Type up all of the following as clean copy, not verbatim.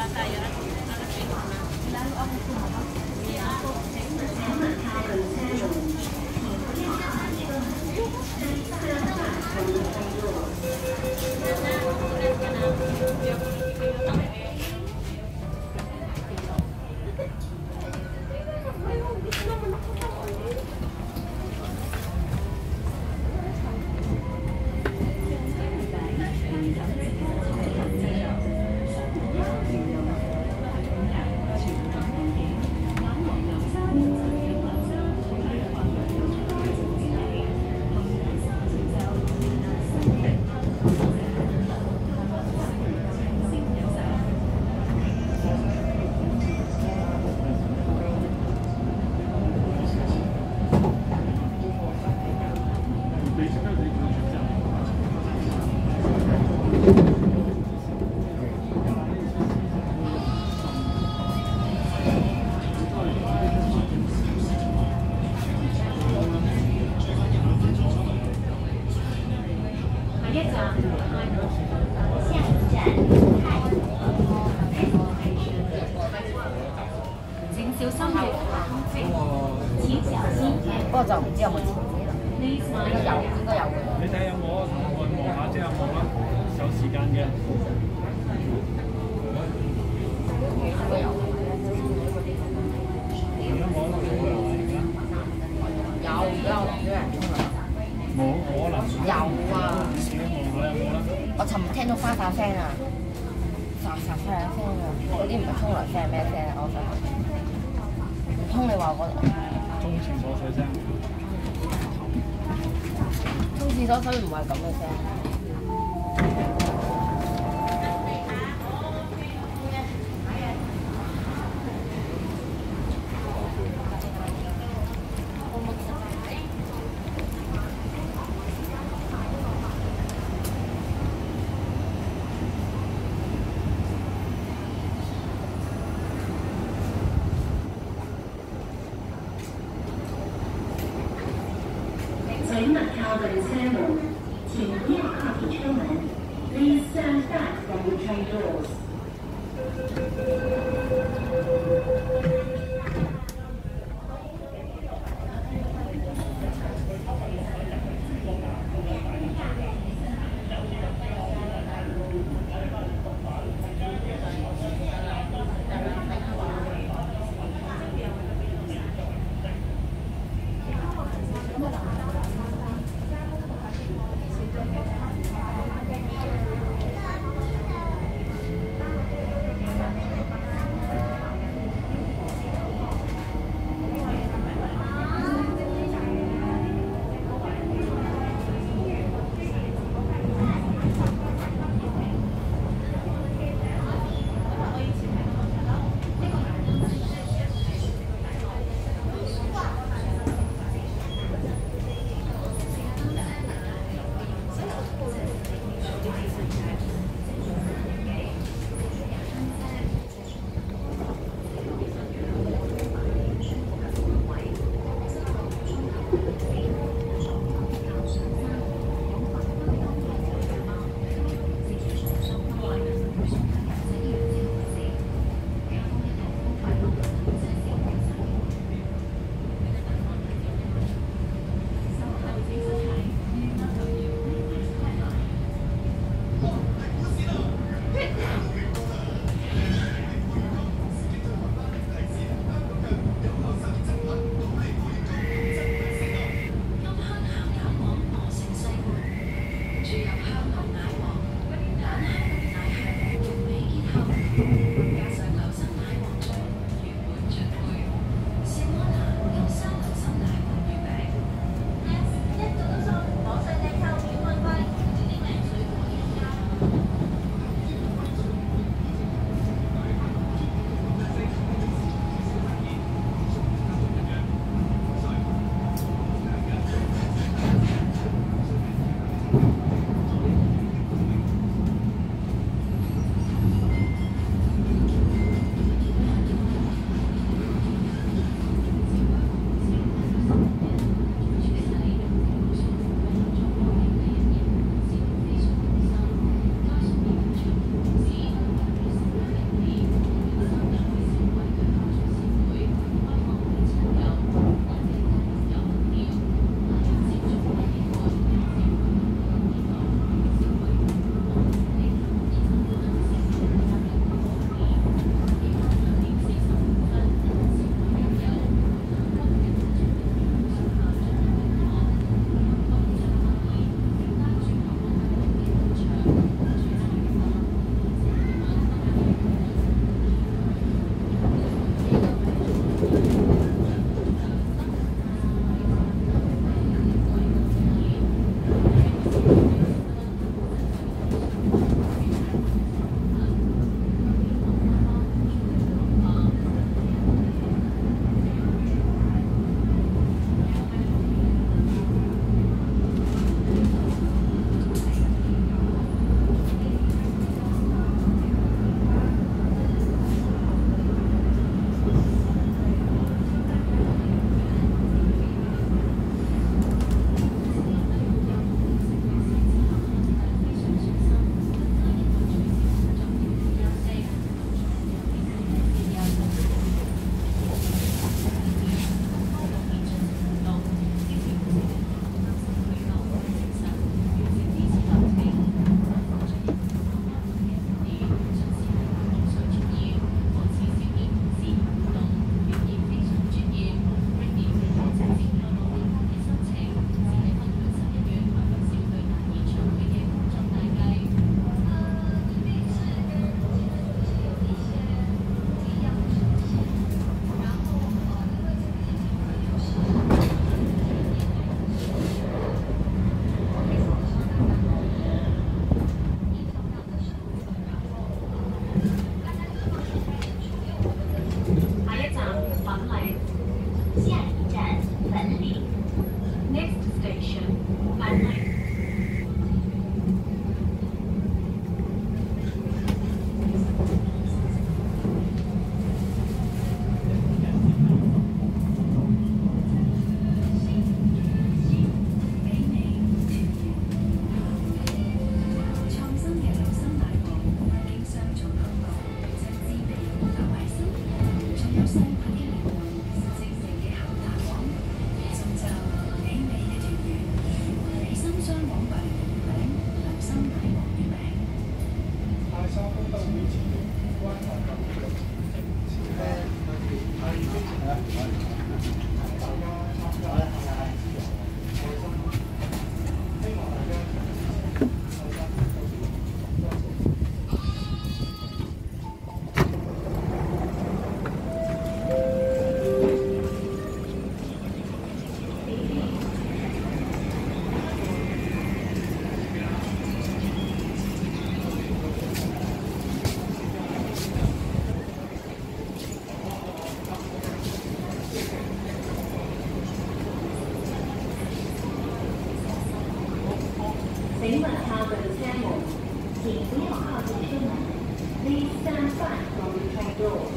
不過就唔知有冇錢啦。應該有，應該有嘅。 你睇下有冇啊？同我望下即係有冇啦，有時間嘅。 應該有。 而家冇啦，冇啦，而家。 有，而家我同啲人傾啦。 冇可能。 有啊。 自己望下有冇啦。 我尋日聽到花灑聲啊，沙沙聲啊，嗰啲唔係沖涼聲係咩聲啊？我想問。唔通你話我？ 沖廁所水聲。 沖廁所水唔係咁嘅聲。 请勿靠近车门，请不要靠近车门。Please stand back from the train doors. 誒请勿靠近车门，请不要靠近车门。Please stand back from the train doors.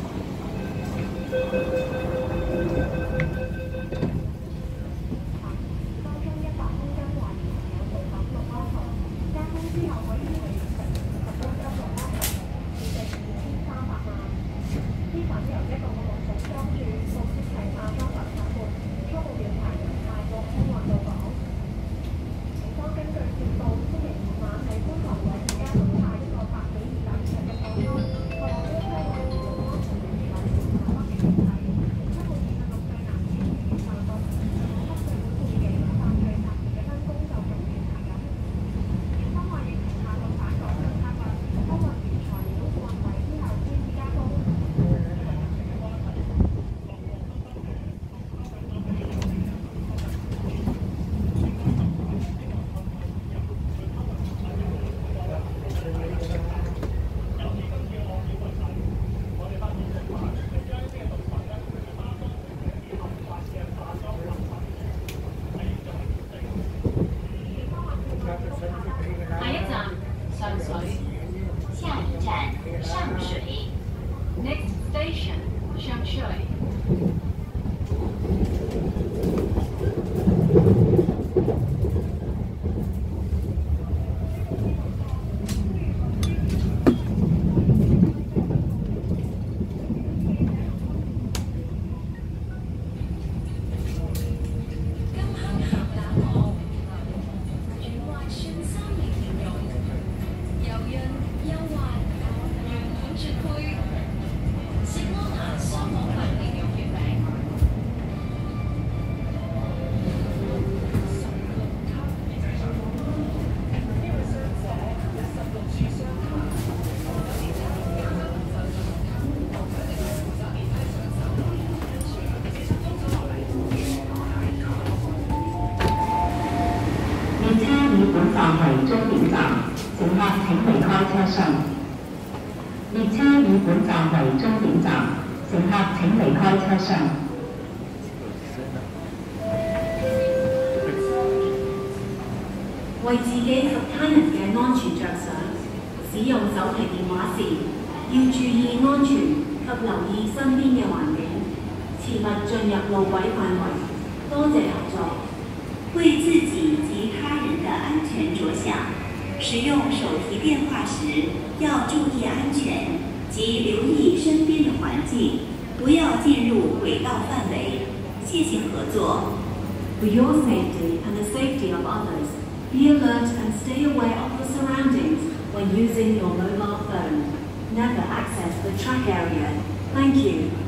下一站上水，下一站上水。Next station 上水。 本站为终点站，乘客请离开车厢。列车以本站为终点站，乘客请离开车厢。 為自己及他人嘅安全着想，使用手提電話時要注意安全及留意身邊嘅環境，切勿進入路軌範圍。多謝合作。 为自己及他人的安全着想，使用手提电话时要注意安全及留意身边的环境，不要进入轨道范围。谢谢合作。 For your safety and the safety of others, be alert and stay aware of the surroundings when using your mobile phone. Never access the track area. Thank you.